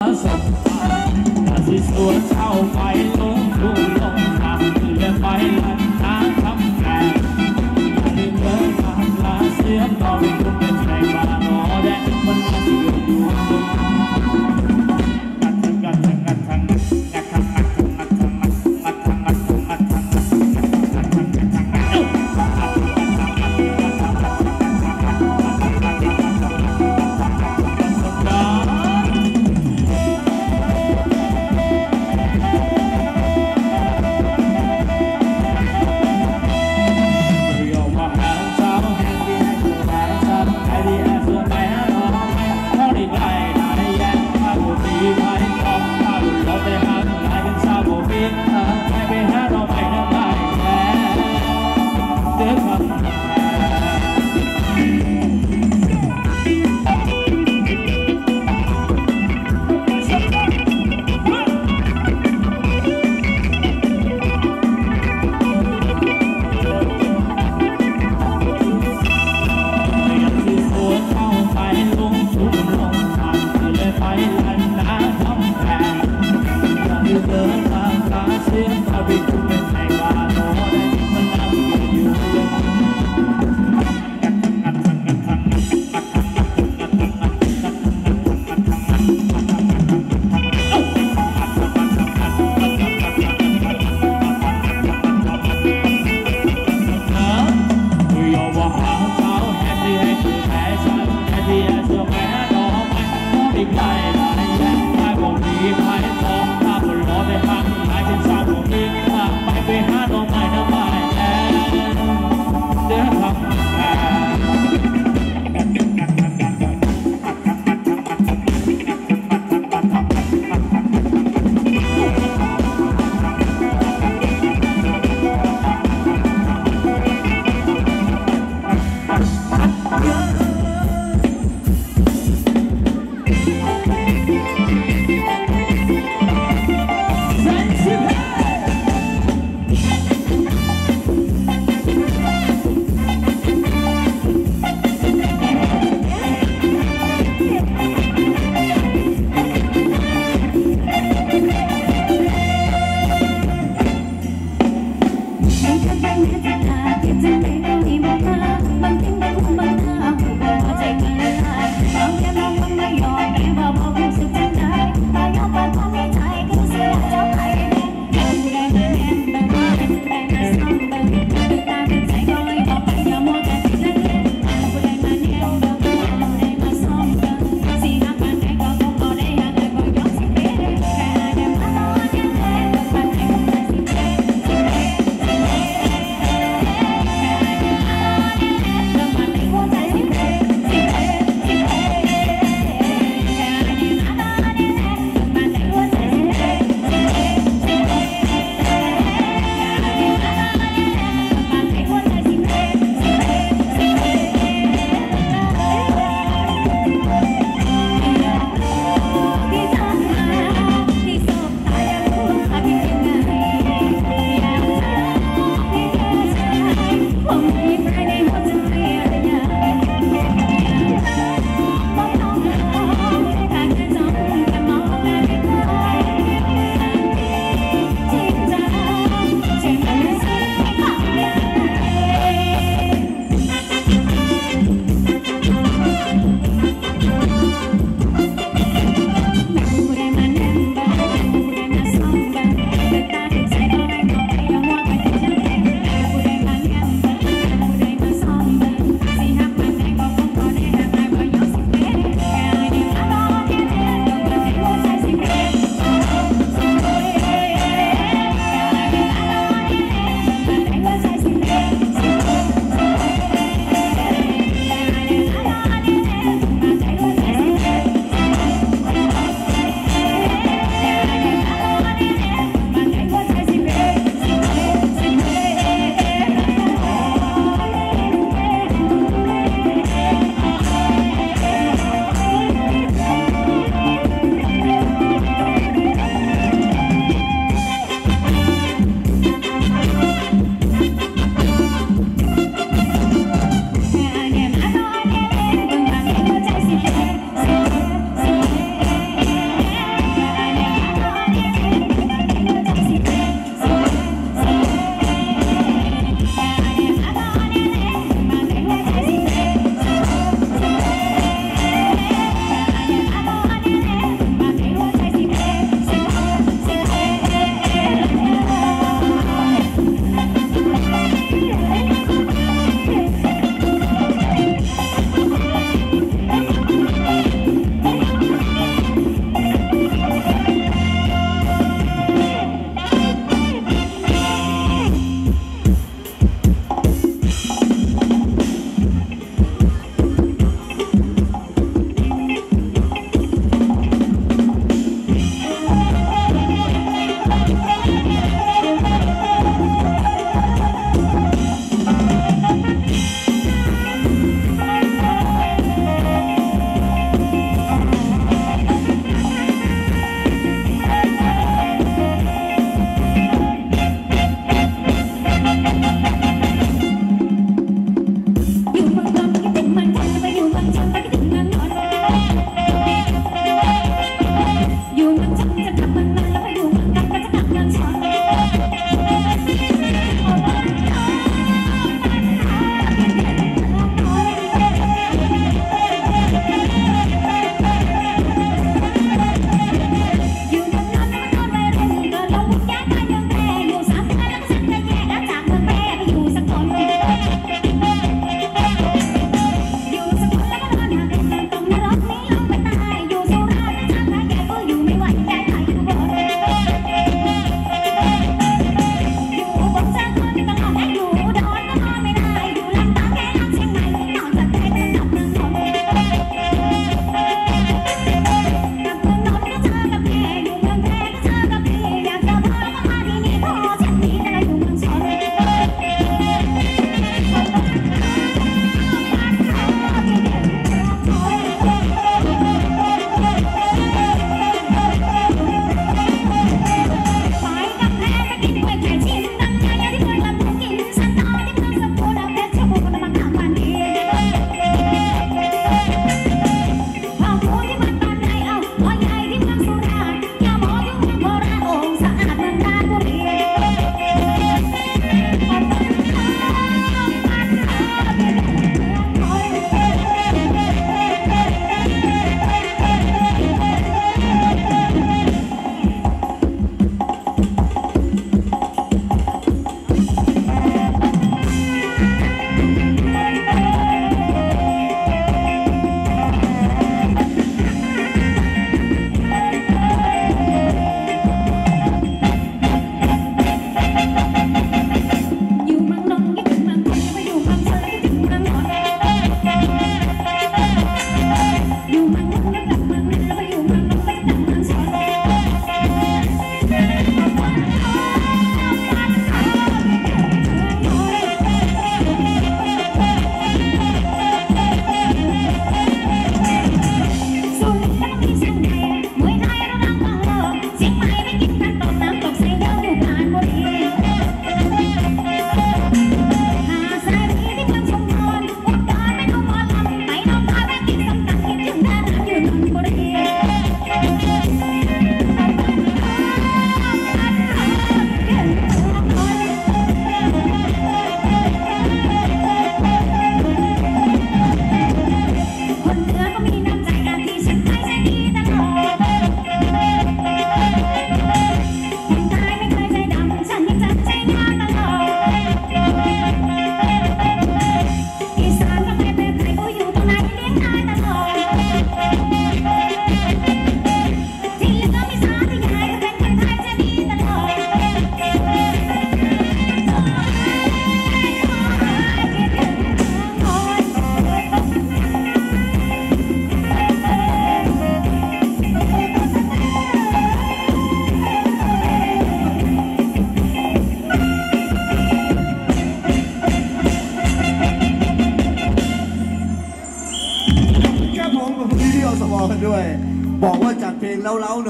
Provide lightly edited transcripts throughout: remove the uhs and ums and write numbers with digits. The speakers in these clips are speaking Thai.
สงสารแต่สิสวนเช้าไปลงทุ่งลงทางคือเดินไปลันน้ำทำแก่อย่าลืมเดินทางลาเสียงต่อไปคุณเป็นใจมาหนอแดงมันมาสิอยู่ไ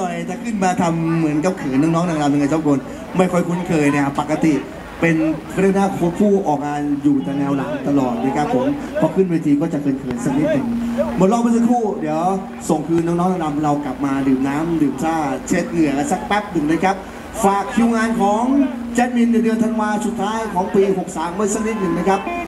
น่อยจะขึ้นมาทำเหมือนกับขืนน้องๆนางรำยังไงเจ้าคนไม่ค่อยคุ้นเคยเนี่ยปกติเป็นเรื่องหน้าโค้ชผู้ออกงานอยู่แต่แนวหลังตลอดนะครับผมพอขึ้นเวทีก็จะเขินๆสักนิดหนึ่งหมดรอบไปสักครู่เดี๋ยวส่งคืนน้องๆนางรำเรากลับมาดื่มน้ำดื่มชาเช็ดเหงื่อสักแป๊บหนึ่งนะครับฝากคิวงานของแจ็คมินในเดือนธันวาสุดท้ายของปี 63 ไว้สักนิดหนึ่งนะครับ